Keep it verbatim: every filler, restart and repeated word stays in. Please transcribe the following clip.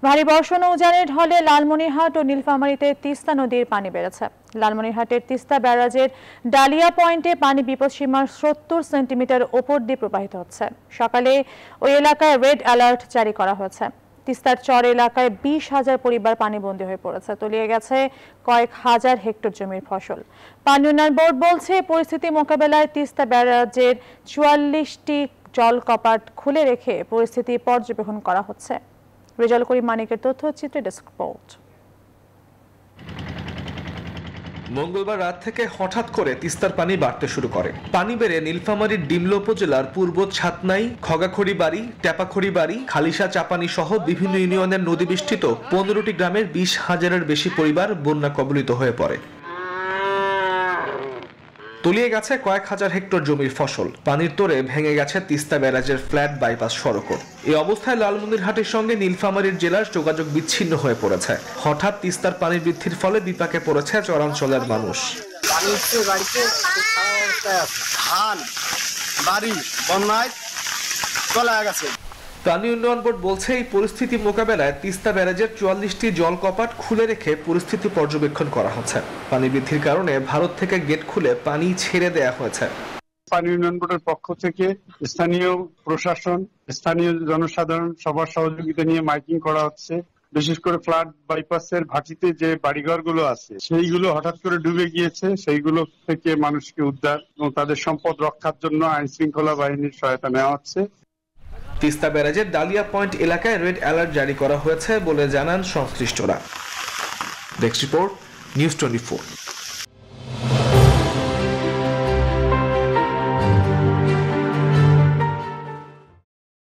ভারী বর্ষণ ও উজানের ঢলে লালমনিরহাট ও নীলফামারীতে তিস্তা নদীর পানি বেড়েছে। লালমনিরহাটের তিস্তা ব্যারাজের ডালিয়া পয়েন্টে পানি বিপদসীমার সত্তর সেন্টিমিটার ওপর দিয়ে প্রবাহিত হচ্ছে। সকালে ওই এলাকায় রেড অ্যালার্ট জারি করা হয়েছে। তিস্তার চর এলাকায় বিশ হাজার পরিবার পানিবন্দী হয়ে পড়েছে। তলিয়ে গেছে কয়েক হাজার হেক্টর জমির ফসল। পানি উন্নয়ন বোর্ড বলছে, পরিস্থিতি মোকাবেলায় তিস্তা ব্যারাজের চুয়াল্লিশটি জল কপাট খুলে রেখে পরিস্থিতি পর্যবেক্ষণ করা হচ্ছে। রেজাল করিম মানিকের তথ্যচিত্রে ডেস্ক রিপোর্ট। মঙ্গলবার রাত থেকে হঠাৎ করে তিস্তার পানি বাড়তে শুরু করে। পানি বেড়ে নীলফামারীর ডিমলা উপজেলার পূর্ব ছাতনাই, খগাখড়ি বাড়ি, টেপাখড়ি বাড়ি, খালিশা চাপানি সহ বিভিন্ন ইউনিয়নের নদী বেষ্টিত পনেরোটি গ্রামের বিশ হাজারের বেশি পরিবার বন্যা কবলিত হয়ে পড়ে। তলিয়ে গেছে কয়েক হাজার হেক্টর জমির ফসল। পানির তোড়ে ভেঙে গেছে তিস্তা ব্যারাজের ফ্ল্যাট বাইপাস সড়কও। এই অবস্থায় লালমনিরহাটের সঙ্গে নীলফামারীর জেলার যোগাযোগ বিচ্ছিন্ন হয়ে পড়েছে। হঠাৎ তিস্তার পানি বৃদ্ধির ফলে বিপাকে পড়েছে চরাঞ্চলের মানুষ। পানি উন্নয়ন বোর্ড বলছে, এই পরিস্থিতি মোকাবেলায় তিস্তা ব্যারাজের চুয়াল্লিশটি জল কপাট খুলে রেখে পরিস্থিতি পর্যবেক্ষণ করা হচ্ছে। পানি বৃদ্ধির কারণে ভারত থেকে গেট খুলে পানি ছেড়ে দেওয়া হয়েছে। পানি উন্নয়ন বোর্ডের পক্ষ থেকে স্থানীয় প্রশাসন, স্থানীয় জনসাধারণ সবার সহযোগিতা নিয়ে মাইকিং করা হচ্ছে। বিশেষ করে ফ্লাড বাইপাসের ভাটিতে যে বাড়িঘরগুলো আছে সেইগুলো হঠাৎ করে ডুবে গিয়েছে। সেইগুলো থেকে মানুষকে উদ্ধার এবং তাদের সম্পদ রক্ষার জন্য আইন শৃঙ্খলা বাহিনীর সহায়তা নেওয়া হচ্ছে। তিস্তা ব্যারাজের ডালিয়া পয়েন্ট এলাকায় রেড অ্যালার্ট জারি করা হয়েছে বলে জানান সংশ্লিষ্টরা। Desk report, news twenty four.